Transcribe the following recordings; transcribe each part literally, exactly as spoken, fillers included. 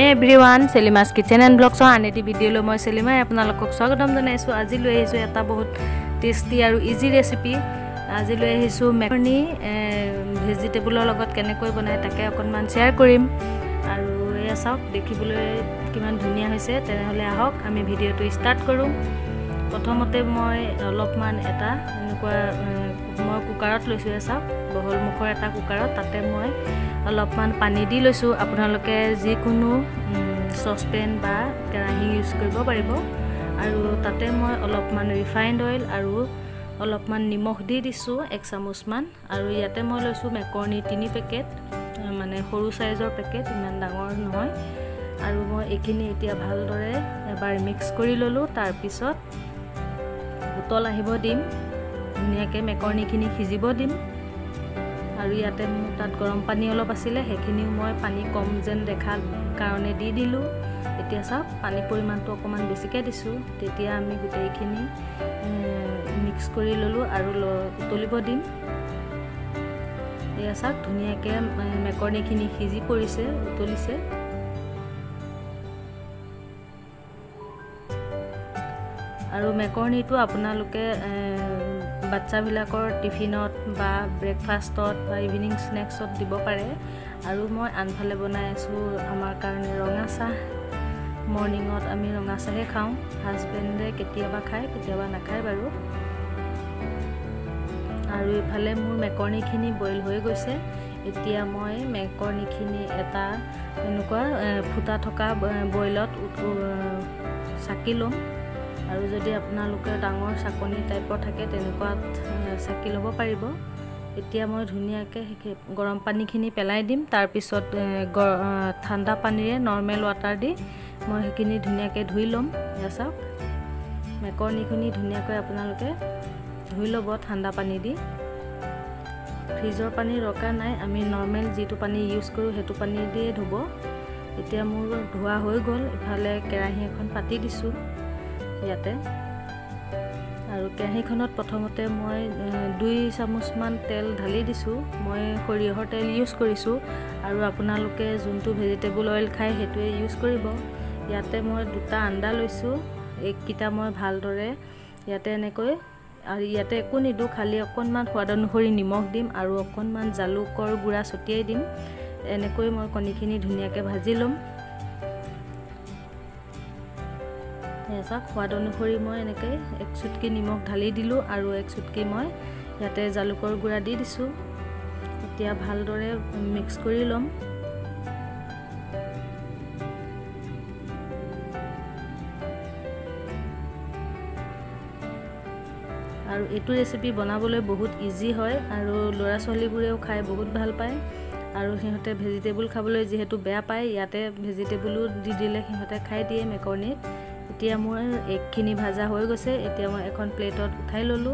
Everyone Selima's kitchen and vlogs आन एटी video मैं सेलिमाई आपनालोকক स्वागतम जानाइছো। আজি লৈ আহিছো এটা বহুত টেস্টি আৰু ইজি ৰেচিপি। আজি লৈ আহিছো মেকৰণি ভেজিটেবলৰ লগত কেনেকৈ বনাই তাকে অকনমান শেয়াৰ কৰিম আৰু এয়া চাওক দেখিবলৈ কিমান ধুনিয়া হৈছে। তেনেহলে আহক আমি ভিডিওটো ষ্টাৰ্ট কৰো। প্ৰথমতে মই অলপমান এটা এনেকুৱা মই কুকাৰত লৈছো। এয়া চাওক বহল মুখৰ এটা কুকাৰত তাতে মই অলপমান পানী দি লৈছো। আপোনালোকে যিকোনো সসপেন বা কেৰাহী ইউজ কৰিব পাৰিব আৰু তাতে মই অলপমান ৰিফাইন্ড অইল আৰু অলপমান নিমখ দি দিছো এক চামুচ মান। আৰু ইয়াতে মই লৈছো মেকৰণি তিনি পেকেট, মানে সৰু সাইজৰ পেকেট, ইমান ডাঙৰ নহয়। আৰু মই এখিনি এতিয়া ভালদৰে এবাৰ মিক্স কৰি ললো। তাৰ পিছত উতল আহিব দিম, ধুনিয়াকে মেকৰণিখিনি সিজিব দিম। আৰু ইয়াতে মোৰ তাত গৰম পানী অলপ আছিলে, সেইখিনিও মই পানী কম যেন দেখা কাৰণে দি দিলো। এতিয়া চাওক পানী পৰিমাণটো অকমান বেছিকৈ দিছো। তেতিয়া আমি গোটেইখিনি মিক্স কৰি ললো আৰু উতলিব দিম। এয়া চাওক ধুনিয়াকে মেকৰণিখিনি সিজি পৰিছে, উতলিছে। আৰু মেকৰণিটো আপোনালোকে বাচ্চাবিলাকৰ টিফিনত বা ব্ৰেকফাষ্টত বা ইভিনিং স্নেক্সত দিব পাৰে। আৰু মই আনফালে বনাই আছো আমাৰ কাৰণে ৰঙা চাহ। মৰ্নিঙত আমি ৰঙা চাহে খাওঁ। হাজবেণ্ডে কেতিয়াবা খায় কেতিয়াবা নাখায় বাৰু। আৰু ইফালে মোৰ মেকৰণিখিনি বইল হৈ গৈছে। এতিয়া মই মেকৰণিখিনি এটা এনেকুৱা ফুটা থকা বইলত চাকি ল'ম। আৰু যদি আপোনালোকে ডাঙৰ চাকনি টাইপৰ থাকে তেনেকুৱা চাকি ল'ব পাৰিব। এতিয়া মই ধুনিয়াকে গৰম পানীখিনি পেলাই দিম। তাৰ পিছত ঠাণ্ডা পানীৰে নৰ্মেল ৱাটাৰ দি মই সেইখিনি ধুনিয়াকে ধুই ল'ম। এয়া চাওক মেকৰণিখিনি ধুনিয়াকৈ আপোনালোকে ধুই ল'ব ঠাণ্ডা পানী দি। ফ্ৰিজৰ পানী দৰকাৰ নাই, আমি নৰ্মেল যিটো পানী ইউজ কৰোঁ সেইটো পানী দিয়ে ধুব। এতিয়া মোৰ ধোৱা হৈ গ'ল। ইফালে কেৰাহী এখন পাতি দিছোঁ ইয়াতে। আৰু কেৰাহীখনত প্ৰথমতে মই দুই চামুচমান তেল ঢালি দিছোঁ। মই সৰিয়হৰ তেল ইউজ কৰিছোঁ আৰু আপোনালোকে যোনটো ভেজিটেবল অইল খায় সেইটোৱে ইউজ কৰিব। ইয়াতে মই দুটা আন্দা লৈছোঁ। এইকেইটা মই ভালদৰে ইয়াতে এনেকৈ, আৰু ইয়াতে একো নিদো, খালি অকণমান সোৱাদ অনুসৰি নিমখ দিম আৰু অকণমান জালুকৰ গুড়া ছটিয়াই দিম। এনেকৈ মই কণীখিনি ধুনীয়াকৈ ভাজি ল'ম। চাওক সোৱাদ অনুসৰি মই এনেকৈ এক চুটকি নিমখ ঢালি দিলোঁ আৰু এক চুটকি মই ইয়াতে জালুকৰ গুড়া দি দিছোঁ। এতিয়া ভালদৰে মিক্স কৰি ল'ম। আৰু এইটো ৰেচিপি বনাবলৈ বহুত ইজি হয় আৰু ল'ৰা ছোৱালীবোৰেও খাই বহুত ভাল পায়। আৰু সিহঁতে ভেজিটেবল খাবলৈ যিহেতু বেয়া পায়, ইয়াতে ভেজিটেবলো দি দিলে সিহঁতে খাই দিয়ে মেকৰণিত। এতিয়া মোৰ এগখিনি ভাজা হৈ গৈছে। এতিয়া মই এখন প্লেটত উঠাই ল'লোঁ।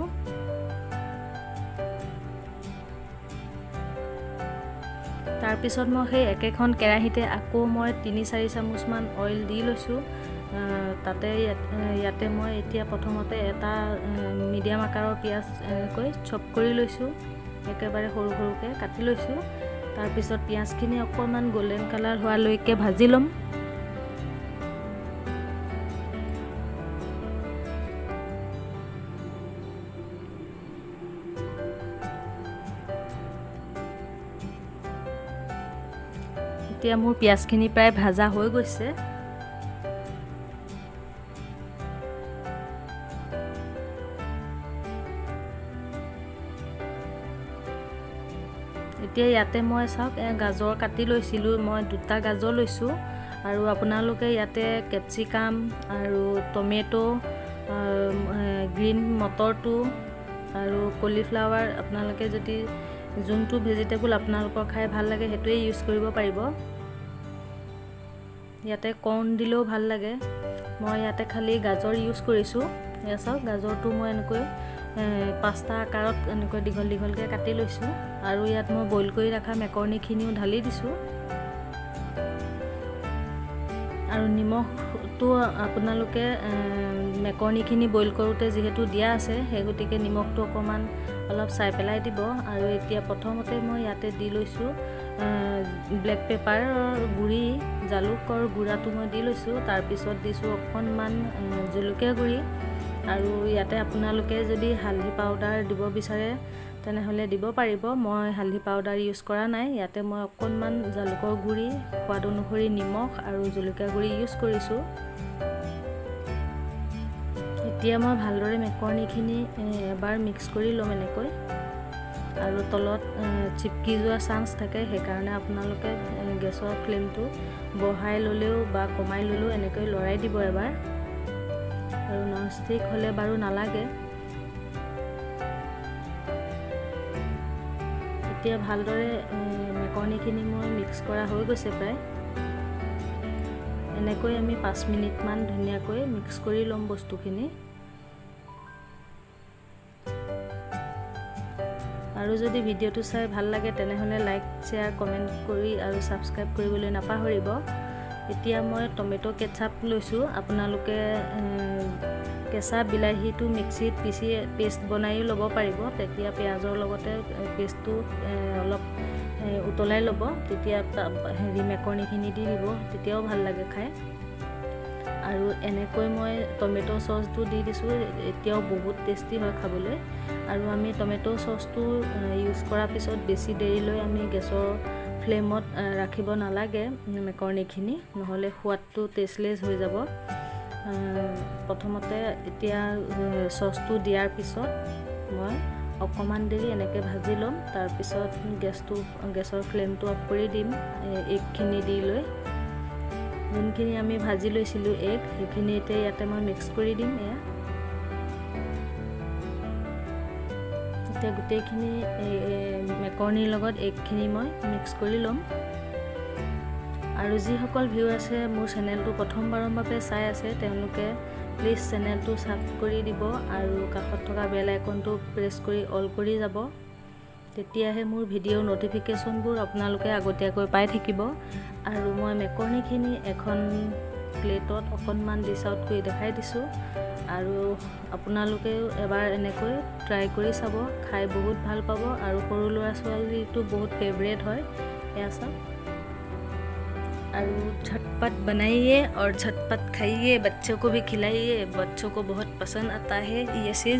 তাৰপিছত মই সেই একেখন কেৰাহীতে আকৌ মই তিনি চাৰি চামুচমান অইল দি লৈছোঁ। তাতে ইয়াতে মই এতিয়া প্ৰথমতে এটা মিডিয়াম আকাৰৰ পিঁয়াজ এনেকৈ চপ কৰি লৈছোঁ, একেবাৰে সৰু সৰুকৈ কাটি লৈছোঁ। তাৰপিছত পিঁয়াজখিনি অকণমান গল্ডেন কালাৰ হোৱালৈকে ভাজি ল'ম। এতিয়া মোৰ পিঁয়াজখিনি প্ৰায় ভাজা হৈ গৈছে। এতিয়া ইয়াতে মই চাওক গাজৰ কাটি লৈছিলোঁ, মই দুটা গাজৰ লৈছোঁ। আৰু আপোনালোকে ইয়াতে কেপচিকাম আৰু টমেটো, গ্ৰীণ মটৰটো আৰু কলিফ্লাৱাৰ, আপোনালোকে যদি যোনটো ভেজিটেবল আপোনালোকৰ খাই ভাল লাগে সেইটোৱে ইউজ কৰিব পাৰিব। ইয়াতে কৰ্ণ দিলেও ভাল লাগে। মই ইয়াতে খালি গাজৰ ইউজ কৰিছোঁ। এয়া চাওক গাজৰটো মই এনেকৈ পাঁচটা আকাৰত এনেকৈ দীঘল দীঘলকৈ কাটি লৈছোঁ। আৰু ইয়াত মই বইল কৰি ৰখা মেকৰণিখিনিও ঢালি দিছোঁ। আৰু নিমখটো আপোনালোকে মেকৰণিখিনি বইল কৰোঁতে যিহেতু দিয়া আছে, সেই গতিকে নিমখটো অকণমান অলপ চাই পেলাই দিব। আৰু এতিয়া প্ৰথমতে মই ইয়াতে দি লৈছোঁ ব্লেক পেপাৰৰ গুড়ি, জালুকৰ গুড়াটো মই দি লৈছোঁ। তাৰপিছত দিছোঁ অকণমান জলকীয়া গুড়ি, আৰু ইয়াতে আপোনালোকে যদি হালধি পাউডাৰ দিব বিচাৰে তেনেহ'লে দিব পাৰিব। মই হালধি পাউডাৰ ইউজ কৰা নাই। ইয়াতে মই অকণমান জালুকৰ গুড়ি, সোৱাদ অনুসৰি নিমখ আৰু জলকীয়া গুড়ি ইউজ কৰিছোঁ। এতিয়া মই ভালদৰে মেকৰণিখিনি এবাৰ মিক্স কৰি ল'ম এনেকৈ, আৰু তলত চিপকি যোৱা চান্স থাকে, সেইকাৰণে আপোনালোকে গেছৰ ফ্লেমটো বঢ়াই ল'লেও বা কমাই ল'লেও এনেকৈ লৰাই দিব এবাৰ। আৰু ননষ্টিক হ'লে বাৰু নালাগে। এতিয়া ভালদৰে মেকৰণিখিনি মই মিক্স কৰা হৈ গৈছে প্ৰায়। এনেকৈ আমি পাঁচ মিনিটমান ধুনীয়াকৈ মিক্স কৰি ল'ম বস্তুখিনি। আৰু যদি ভিডিঅ'টো চাই ভাল লাগে তেনেহ'লে লাইক, শ্বেয়াৰ, কমেণ্ট কৰি আৰু ছাবস্ক্ৰাইব কৰিবলৈ নাপাহৰিব। এতিয়া মই টমেটো কেটচাপ লৈছোঁ। আপোনালোকে কেঁচা বিলাহীটো মিক্সিত পিচি পেষ্ট বনাইও ল'ব পাৰিব। তেতিয়া পিঁয়াজৰ লগতে পেষ্টটো অলপ উতলাই ল'ব, তেতিয়া হেৰি মেকৰণিখিনি দি দিব, তেতিয়াও ভাল লাগে খাই। আৰু এনেকৈ মই টমেটো চচটো দি দিছোঁ, এতিয়াও বহুত টেষ্টি হয় খাবলৈ। আৰু আমি টমেটো চচটো ইউজ কৰাৰ পিছত বেছি দেৰিলৈ আমি গেছৰ ফ্লেমত ৰাখিব নালাগে মেকৰণিখিনি, নহ'লে সোৱাদটো টেষ্টলেছ হৈ যাব। প্ৰথমতে এতিয়া চচটো দিয়াৰ পিছত মই অকণমান দেৰি এনেকৈ ভাজি ল'ম। তাৰপিছত গেছটো গেছৰ ফ্লেমটো অফ কৰি দিম এগখিনি দি লৈ। যোনখিনি আমি ভাজি লৈছিলোঁ এগ, সেইখিনি এতিয়া ইয়াতে মই মিক্স কৰি দিম। এয়া এতিয়া গোটেইখিনি মেকৰণিৰ লগত এগখিনি মই মিক্স কৰি ল'ম। আৰু যিসকল ভিউ আছে মোৰ চেনেলটো প্ৰথমবাৰৰ বাবে চাই আছে, তেওঁলোকে প্লিজ চেনেলটো ছাবস্ক্ৰাইব কৰি দিব আৰু কাষত থকা বেল আইকনটো প্ৰেছ কৰি অল কৰি যাব। তেতিয়াহে মোৰ ভিডিঅ'ৰ ন'টিফিকেশ্যনবোৰ আপোনালোকে আগতীয়াকৈ পাই থাকিব। আৰু মই মেকৰণিখিনি এখন প্লেটত অকণমান ডিছ আউট কৰি দেখাই দিছোঁ। আৰু আপোনালোকেও এবাৰ এনেকৈ ট্ৰাই কৰি চাব, খাই বহুত ভাল পাব। আৰু সৰু ল'ৰা ছোৱালীটো বহুত ফেভৰেট হয়। এয়া চাওক। और झटपट बनाइए और झटपट खाइए, बच्चों को भी खिलाइए, बच्चों को बहुत पसंद आता है ये चीज़।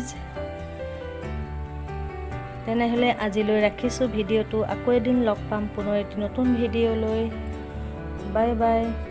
তেনেহ'লে আজিলৈ ৰাখিছোঁ ভিডিঅ'টো। আকৌ এদিন লগ পাম পুনৰ এটি নতুন ভিডিঅ'লৈ। Bye bye.